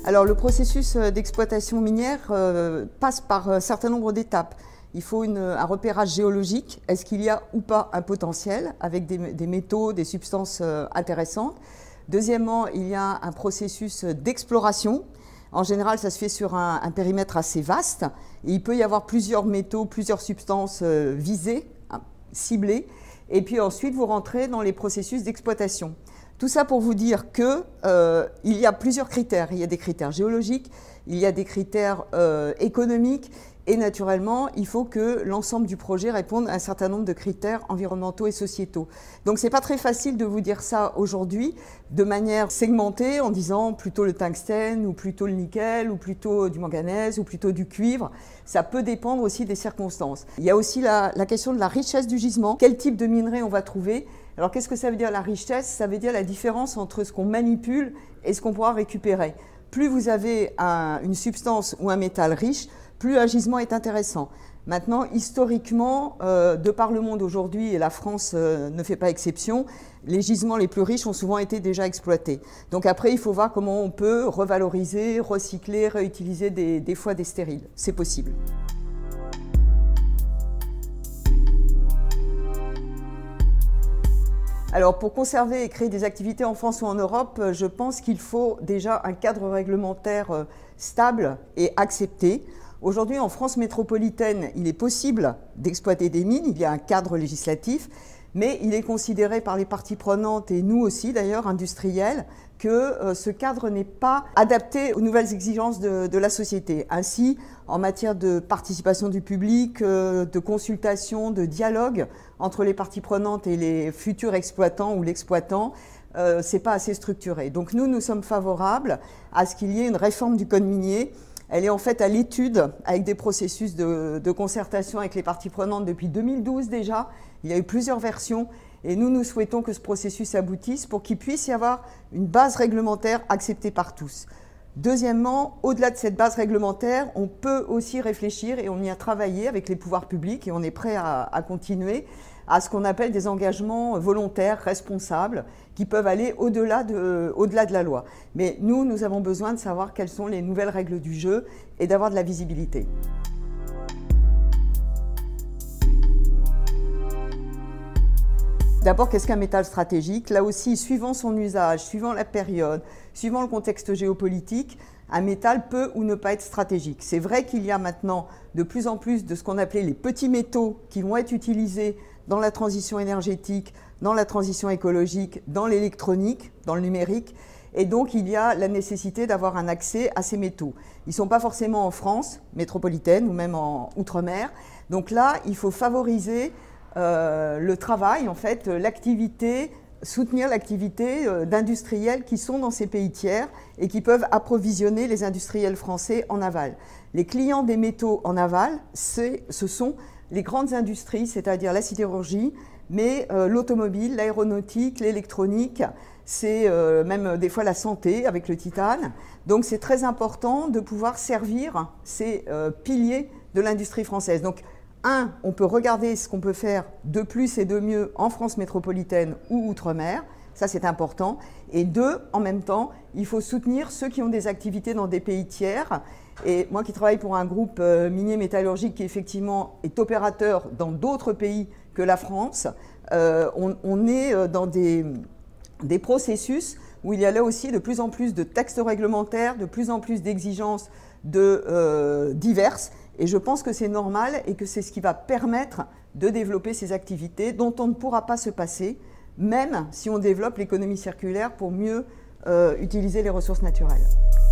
Alors le processus d'exploitation minière passe par un certain nombre d'étapes. Il faut un repérage géologique. Est-ce qu'il y a ou pas un potentiel avec des métaux, des substances intéressantes? Deuxièmement, il y a un processus d'exploration. En général, ça se fait sur un périmètre assez vaste. Et il peut y avoir plusieurs métaux, plusieurs substances visées, ciblées. Et puis ensuite, vous rentrez dans les processus d'exploitation. Tout ça pour vous dire qu'il y a plusieurs critères. Il y a des critères géologiques, il y a des critères économiques et naturellement, il faut que l'ensemble du projet réponde à un certain nombre de critères environnementaux et sociétaux. Donc ce n'est pas très facile de vous dire ça aujourd'hui de manière segmentée en disant plutôt le tungstène ou plutôt le nickel ou plutôt du manganèse ou plutôt du cuivre. Ça peut dépendre aussi des circonstances. Il y a aussi la question de la richesse du gisement. Quel type de minerai on va trouver? Alors qu'est-ce que ça veut dire la richesse? Ça veut dire la différence entre ce qu'on manipule et ce qu'on pourra récupérer. Plus vous avez une substance ou un métal riche, plus un gisement est intéressant. Maintenant, historiquement, de par le monde aujourd'hui, et la France ne fait pas exception, les gisements les plus riches ont souvent été déjà exploités. Donc après, il faut voir comment on peut revaloriser, recycler, réutiliser des fois des stériles. C'est possible. Alors pour conserver et créer des activités en France ou en Europe, je pense qu'il faut déjà un cadre réglementaire stable et accepté. Aujourd'hui, en France métropolitaine, il est possible d'exploiter des mines, il y a un cadre législatif, mais il est considéré par les parties prenantes, et nous aussi d'ailleurs, industriels, que ce cadre n'est pas adapté aux nouvelles exigences de la société. Ainsi, en matière de participation du public, de consultation, de dialogue entre les parties prenantes et les futurs exploitants ou l'exploitant, c'est pas assez structuré. Donc nous sommes favorables à ce qu'il y ait une réforme du code minier. Elle est en fait à l'étude avec des processus de concertation avec les parties prenantes depuis 2012 déjà. Il y a eu plusieurs versions et nous souhaitons que ce processus aboutisse pour qu'il puisse y avoir une base réglementaire acceptée par tous. Deuxièmement, au-delà de cette base réglementaire, on peut aussi réfléchir et on y a travaillé avec les pouvoirs publics et on est prêt à continuer à ce qu'on appelle des engagements volontaires, responsables, qui peuvent aller au-delà de la loi. Mais nous avons besoin de savoir quelles sont les nouvelles règles du jeu et d'avoir de la visibilité. D'abord, qu'est-ce qu'un métal stratégique? Là aussi, suivant son usage, suivant la période, suivant le contexte géopolitique, un métal peut ou ne pas être stratégique. C'est vrai qu'il y a maintenant de plus en plus de ce qu'on appelait les petits métaux qui vont être utilisés dans la transition énergétique, dans la transition écologique, dans l'électronique, dans le numérique. Et donc, il y a la nécessité d'avoir un accès à ces métaux. Ils ne sont pas forcément en France métropolitaine ou même en outre-mer. Donc là, il faut favoriser le travail, en fait, l'activité, soutenir l'activité d'industriels qui sont dans ces pays tiers et qui peuvent approvisionner les industriels français en aval. Les clients des métaux en aval, ce sont les grandes industries, c'est-à-dire la sidérurgie, mais l'automobile, l'aéronautique, l'électronique, c'est même des fois la santé avec le titane. Donc c'est très important de pouvoir servir ces piliers de l'industrie française. Donc on peut regarder ce qu'on peut faire de plus et de mieux en France métropolitaine ou outre-mer, ça c'est important. Et deux, en même temps, il faut soutenir ceux qui ont des activités dans des pays tiers. Et moi qui travaille pour un groupe minier métallurgique qui effectivement est opérateur dans d'autres pays que la France, on est dans des processus où il y a là aussi de plus en plus de textes réglementaires, de plus en plus d'exigences diverses. Et je pense que c'est normal et que c'est ce qui va permettre de développer ces activités dont on ne pourra pas se passer, même si on développe l'économie circulaire pour mieux utiliser les ressources naturelles.